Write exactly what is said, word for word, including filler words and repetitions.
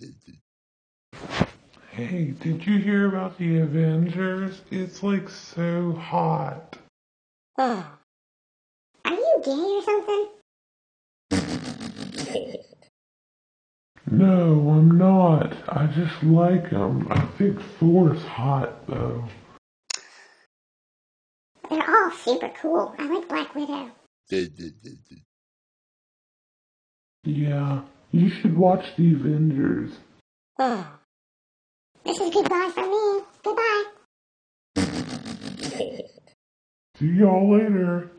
Hey, did you hear about the Avengers? It's like so hot. Oh. Are you gay or something? No, I'm not. I just like them. I think Thor's hot, though. They're all super cool. I like Black Widow. Yeah, you should watch the Avengers. Oh. This is goodbye for me. Goodbye. See y'all later.